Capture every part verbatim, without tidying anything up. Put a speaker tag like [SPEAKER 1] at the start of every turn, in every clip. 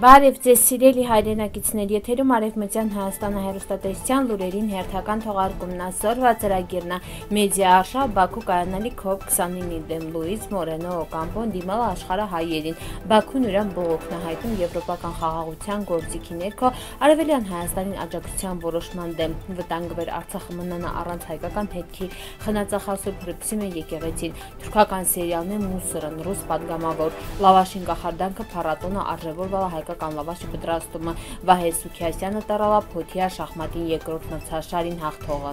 [SPEAKER 1] Բարև ձեզ սիրելի հայրենակիցներ, եթերում Արևմտյան Հայաստանը հեռուստատեսության լուրերին հերթական թողարկումն է, սորվա ծրագիրն է, մեդիա արշավ Բաքու կայանալի քոփ քսանինի դեմ Լուիս Մորենո Օկամպոն դիմել աշխարհահայերին, Բաքուն իրան բողոքն է հայտնում եվրոպական խաղաղության գործիքի ներքո Արևելյան Հայաստանին աջակցության որոշման դեմ, վտանգվեր Արցախը մնանա առանց հայկական հետքի, խնածախասուր Փրկսիմե եկեղեցին, թուրքական սերիալն է Մուսորն, ռուս падգամավոր, Լավաշին կախարդանքը փառատոնը արժևորվала հայկական լավաշի պատրաստումը, Վահե Սուքիասյանը տարալա Փոթիա շախմատին երկրորդ մրցաշարին հաղթողը։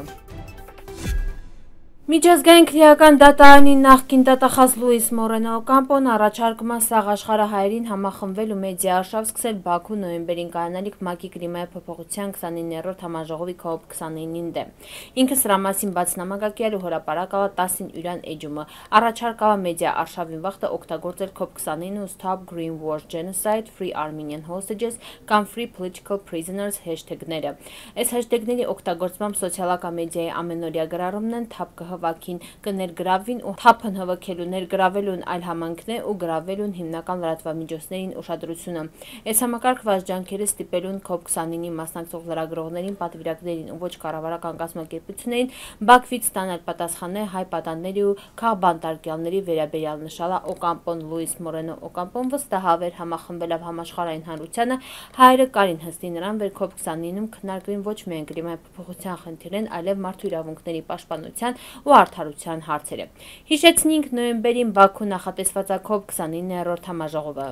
[SPEAKER 1] Միջազգային քրեական դատարանի նախկին դատախազ Լուիս Մորենո Օկամպոն առաջարկում է սաղ աշխարհահայերին համախմբվել ու մեդիա արշավ սկսել Բաքու նոյեմբերին կայանալիք ՄԱԿ-ի կլիմայի փոփոխության քսանիններորդ համաժողովի քոփ քսանինին դեմ։ Ինքը սրա մասին բաց նամակակել ու հրապարակալա տասին յուրան էջումը, առաջարկալա մեդիա արշավին վաղտը օգտագործել քոփ քսանինը ու Stop Green War Genocide, Free Armenian Hostages կամ Free Political Prisoners հեշթեգները։ Այս հեշթեգների օգտագործմամբ սոցիալական մեդիայի ամենօրյա գրառումն են թափ Հվակին կներգրավին ու թափն հվքելու ներգրավելուն այլ համանքն է ու գրավելուն հիմնական լրատվամիջոցներին ուշադրությունը։ Այս համակարգված ջանքերը ստիպելուն քոփ քսանինի մասնակցող լրագրողներին, պատվիրակներին ու ոչ կառավարական կազմակերպություններին Բաքվից ստանալ պատասխաններ հայ պատանդների ու քաղբանտարկյալների վերաբերյալ նշալա Օկամպոն Լուիս Մորենո Օկամպոն վստահավեր համախմբելով համաշխարհային հանրությանը հայերը կարին հստի նրան վեր քոփ քսանինում քննարկվին ոչ միայն կլիմայի փոփոխության խնդիրներն, այլև մարդու իրավունքների պաշտպանության ու արդարության հարցերը։ Հիշեցնենք նոյեմբերին Բաքու նախատեսված քոփ քսանիններորդ համաժողովը։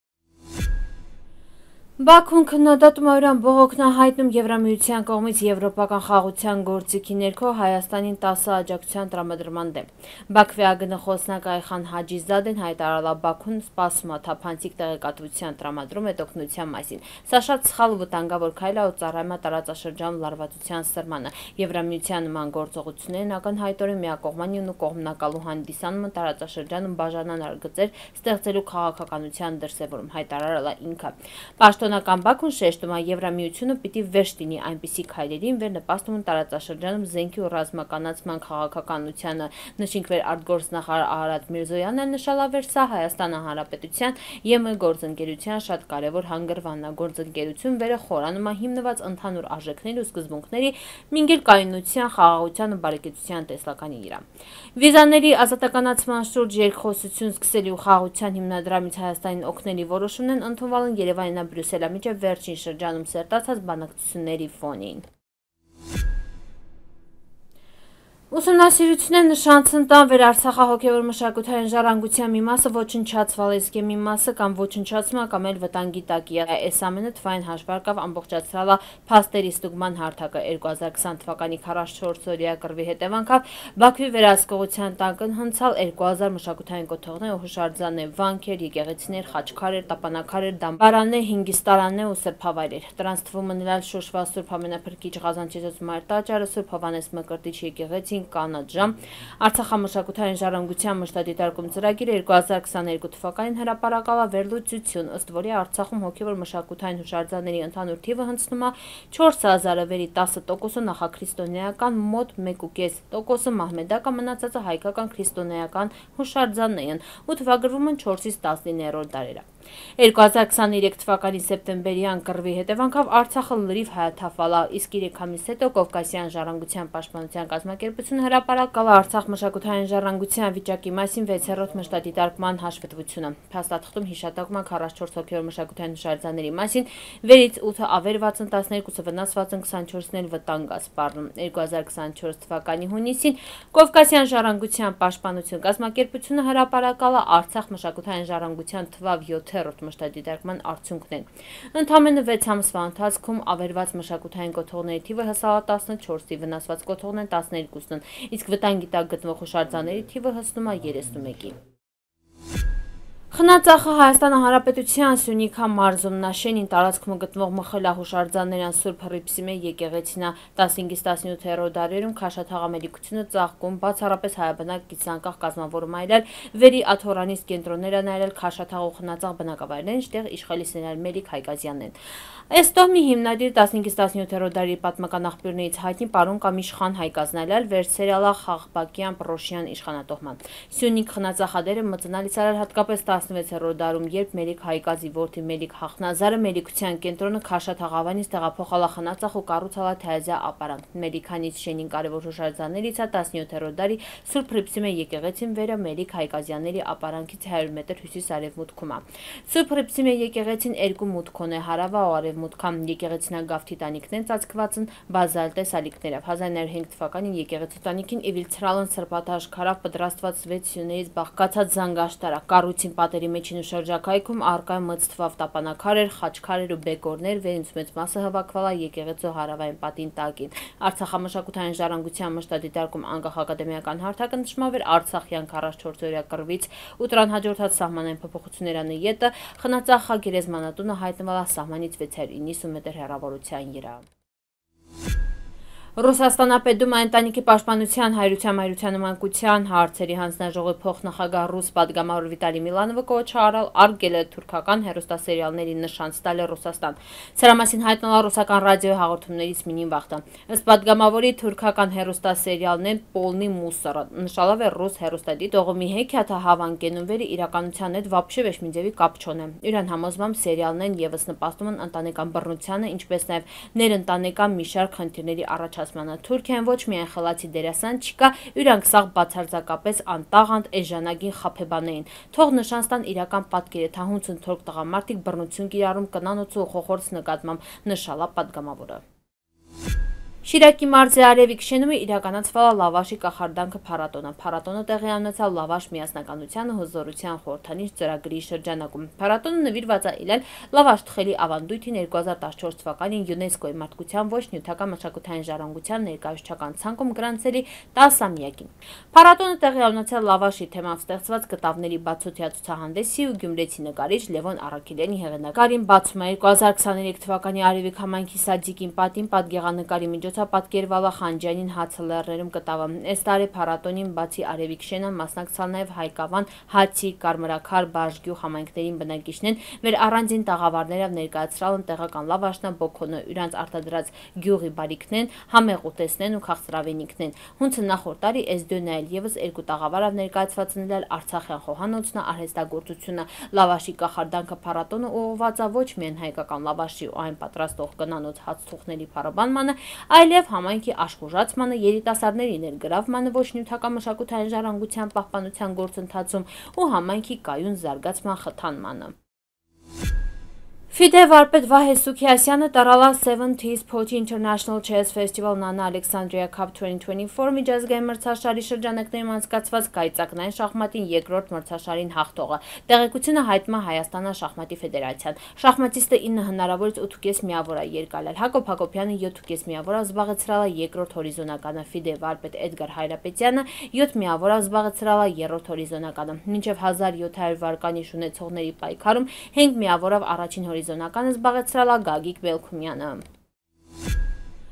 [SPEAKER 1] Բաքուն քննադատում այրան բողոքն է հայտնում Եվրամիության կողմից եվրոպական խաղաղության գործիքի ներքո Հայաստանին տասը աջակցության տրամադրման դեմ։ Բաքվի ԱԳՆ խոսնակ Այխան Հաջիզադեն հայտարարել է Բաքուն սպասում է թափանցիկ տեղեկատվության տրամադրում հետօգնության մասին։ Սա շատ սխալ ու վտանգավոր քայլ է ու ծառայում է տարածաշրջանում լարվածության սրմանը։ Եվրամիության նման գործողություններն ակնհայտորեն միակողմանիուն ու կողմնակալու հանդիսանում են տարածաշրջանում բաժանանար գծեր ստեղծելու քաղաքականության դրսևորում, հայտարարել է ինքը։ Պաշտոնական Բաքուն շեշտում է Եվրամիությունը պիտի վերջ տինի այնպիսի քայլերին, վեր նպաստում են տարածաշրջանում զենքի ու ռազմականացման քաղաքականությանը։ Նշենք վեր արտգործնախարար Արարատ Միրզոյանն էլ նշալավեր սա Հայաստան Հանրապետության ԵՄ գործընկերության շատ կարևոր հանգրվանն է։ Գործընկերություն վերը խորանում է հիմնված ընդհանուր արժեքների ու սկզբունքների, մինչև կայունության, խաղաղության ու բարեկեցության տեսլականի վրա։ Վիզաների ազատականացման շուրջ երկխոսություն սկսելու խաղաղության հիմնադրամից Հայաստանին օգնելի որոշումն են ընդունվել են Երևանին Բրյուսելը միջև վերջին շրջանում սերտացած բանակցությունների ֆոնին։ Ուսումնասիրությունները նշանցն տան վեր Արցախի հոգևոր մշակութային ժառանգության մի մասը ոչնչացվել է, իսկ մի մասը կամ ոչնչացումը կամ էլ վտանգի տակ է։ Այս ամենը թվային հաշվարկով ամբողջացրել է փաստերի ստուգման հարթակը երկու հազար քսան թվականի քառասունչորսօրյա կռվի հետևանքով Բաքվի վերահսկողության տակ հնցալ երկու հազար մշակութային կոթողներ ու հուշարձաններ, վանքեր, եկեղեցիներ, խաչքարեր, տապանակարեր, դամբարաններ, հինգիստարաններ ու սրբավայրեր։ Դրանց թվում են էլ Շոշվա Սուրբ Ամենափրկիչ Ղազանչեզոս Մայր տաճարը, Սուրբ Հովհաննես Մկրտիչ եկեղեցին, կանաչ ժամ, Արցախամշակութային ժառանգության մշտադիտարկում ծրագիրը երկու հազար քսաներկու թվականին հրապարակավ է վերլուծություն, ըստ որի Արցախում հոգևոր մշակութային հուշարձանների ընդհանուր թիվը հնձնում է չորս հազարը, վերի տասը տոկոսը նախաքրիստոնեական, մոտ մեկ ու կես տոկոսը մահմեդական, մնացածը հայկական քրիստոնեական հուշարձաններ են ու թվագրվում են չորսից տասնիններորդ դարերը։ երկու հազար քսաներեք թվականի սեպտեմբերյան կռվի հետևանքով Արցախը լրիվ հայաթափվել է, իսկ երեք ամիս հետո Կովկասյան ժառանգության պաշտպանության կազմակերպությունը հրապարակել է Արցախ մշակութային ժառանգության վիճակի մասին վեցերորդ մշտադիտարկման հաշվետվությունը։ Փաստաթղթում հիշատակում է քառասունչորս հոգևոր մշակութային հուշարձանների մասին, վերից ութը ավերված են, տասներկուսը վնասված են, քսանչորսն էլ վտանգ է սպառնում։ երկու հազար քսանչորս թվականի հունիսին Կովկասյան ժառանգության պաշտպանություն կազմակերպությունը հրապարակել է Արցախ մշակութային ժառանգության թվավ յոթերորդ մշտադիտարկման արդյունքն են։ Ընդամենը վեց ամսվա ընթացքում ավերված մշակութային կոթողների թիվը հասավ տասնչորսի, վնասված կոթողներն տասներկուսն են, իսկ վտանգի տակ գտնվող հուշարձանների թիվը հասնում է երեսունմեկի։ Խնածախը Հայաստան Հանրապետության Սյունիքա մարզում Նաշենին տարածքում գտնվող մխելա հուշարձաններն Սուրբ Հռիփսիմե եկեղեցին տասնհինգից տասնյոթերորդ դարերում քաշաթաղամելիքությունը ծաղկում, բացառապես հայաբնակ գիծանկախ կազմավորում այլել, վերի աթորանից կենտրոններն այլել քաշաթաղ ու խնածախ բնակավայրերն, ինչտեղ իշխելիսն էր Մելիք Հայկազյանն են։ Այս տոհմի հիմնադիր տասնհինգից տասնյոթերորդ դարի պատմական աղբյուրներից հայտնի պարոն կամ իշխան Հայկազն այլել վերցերալա Խաղբակյան Պրոշյան իշխանատոհման։ Սյունիք խնածախադերը մծնալից արար հատկապես տասնվեցերորդ դարում, երբ Մելիք Հայկազի որդի Մելիք Հախնազարը Մելիքության կենտրոնը Քաշաթաղավանից տեղափոխալա Խնածախ ու կառուցալա Թայազյա ապարանք։ Մելիքանից շենին կարևոր հուշարձաններից է տասնյոթերորդ դարի Սուրբ Հռիփսիմե եկեղեցին, վերը Մելիք Հայկազյանների ապարանքից հարյուր մետր հյուսիս-արևմուտքում է։ Սուրբ Հռիփսիմե եկեղեցին երկու մուտք ունի՝ հարավա ու արևմուտքա։ Եկեղեցինագավթի տանիքներն ծածկված են բազալտե սալիկներով։ հազար նոյ հարյուր հինգ թվականին եկեղեցու տանիքին իվիլցրալն սրբաթաշ պատրաստված վեց սյուներից բաղկացած զանգաշտար է։ Կառույցին պատերի մեջին ու շրջակայքում առկա մծ թվով տապանաքարեր, խաչքարեր ու բեկորներ, վերից մեծ մասը հավաքվել է եկեղեցու հարավային պատին տակին։ Արցախամշակութային ժառանգության մշտադիտարկում անկախ ակադեմիական հարթակը նշում է, որ Արցախյան քառասունչորսօրյա կռվից ու դրան հաջորդած սահմանային փոփոխությունների ետը Խնածախ գերեզմանատունը հայտնվել է սահմանից վեց հարյուր իննսուն մետր հեռավորության վրա։ Ռուսաստանապետդումայի ընտանիքի պաշտպանության, հայրության, մայրության ու մանկության հարցերի հանձնաժողովի փոխնախագահ ռուս պատգամավոր Վիտալի Միլանովը կոչ է արել արգելը թուրքական հեռուստասերիալների նշան ստալը Ռուսաստան։ Սրա մասին հայտնվել է ռուսական ռադիոյի հաղորդումներից մինին վաղտը։ Ըստ պատգամավորի, թուրքական հեռուստասերիալներն «Պոլնի մուսոռը» նշալով է ռուս հեռուստադիտ Օղմի հեքիաթը հավանկենում վերի իրականության հետ վաբշե վեշմիձևի կապ չունեն։ Իրան համոզմամբ սերիալներն եւս նպաստում են ընտանեկան բռնությանը, ինչպես նաեւ ներընտանեկան մի շարք խնդիրների առաջացմանը։ Թուրքիան ոչ միայն խելացի դերասան չկա, իրանք սաղ բացարձակապես անտաղանդ էժանագին խաբեբաներին։ Թող նշան ստան իրական պատկերը, թե հունցն թուրք տղամարդիկ բռնություն կիրառում կնանոց ու խոխորձ նկատմամբ, նշալա պատգամավորը։ Շիրակի մարզի Արևիկ շենում է իրականացվել լավաշի կախարդանքը փառատոնը։ Փառատոնը տեղի ունեցավ լավաշ միասնականության ու հզորության խորհրդանիշ ծրագրի շրջանակում։ Փառատոնը նվիրված է իրեն լավաշ թխելի ավանդույթին երկու հազար տասնչորս թվականին ՅՈՒՆԵՍԿՕ-ի մարդկության ոչ նյութական մշակութային ժառանգության ներկայացուցչական ցանկում գրանցելի տասամյակին։ Փառատոնը տեղի ունեցավ լավաշի թեմայով ստեղծված կտավների բացօթյա ցուցահանդեսի ու գյումրեցի նկարիչ Լևոն Առաքելյանի հեղինակարին բացում է երկու հազար քսաներեք թվականի Արևիկ համայնքի Սադիկին պատին պատգեղանկարի միջոցով պատկերվալա Խանջյանին հացը լեռներում կտավը։ Այս տարի փառատոնին բացի Արևիկ շենը մասնակցալ նաև Հայկավան, Հացի, Կարմրաքար, Բաժգյուղ համայնքներին բնակիչներն մեր առանձին տաղավարներով ներկայացրալ են տեղական լավաշնա բոքոնը, իրանց արտադրած գյուղի բարիքներն, համեղ ուտեստներն ու քաղցրավենիքներն։ Հունցը նախորդ տարի այս դյոնայել եւս երկու տաղավարով ներկայացված են Արցախյան խոհանոցն արհեստագործությունը։ Լավաշի կախարդանքը փառատոնը ուղղված է ոչ միայն հայկական լավաշի ու այն պատրաստող կնանոց հացթուղթների փառաբանմանը, այլև համայնքի աշխուժացմանը, երիտասարդների ներգրավմանը ոչ նյութական մշակութային ժառանգության պահպանության գործընթացում ու համայնքի կայուն զարգացման խթանմանը։ Ֆիդե վարպետ Վահե Սուքիասյանը տարալա seventies Poti International Chess Festival Nana Alexandria Cup twenty twenty-four միջազգային մրցաշարի շրջանակներում անցկացված կայծակնային շախմատին երկրորդ մրցաշարին հաղթողը։ Տեղեկությունը հայտնում է Հայաստանի շախմատի ֆեդերացիան։ Շախմատիստը ինը հնարավորից ութ ու կես միավոր է երկալել։ Հակոբ Հակոբյանը յոթ ու կես միավորով զբաղեցրել է երկրորդ հորիզոնականը, Ֆիդե վարպետ Էդգար Հայրապետյանը յոթ միավորով զբաղեցրել է երրորդ հորիզոնականը։ Մինչև հազար յոթ հարյուր վարկանիշ ունեցողների պայքարում հինգ միավորով առաջին հորիզոնականը զբաղեցրել է Գագիկ Բելքումյանը։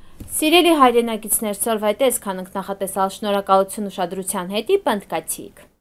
[SPEAKER 1] Սիրելի հայրենակիցներ, սորվայտես քանք նախատեսալ, շնորհակալություն ուշադրության հետի պնդկացիք։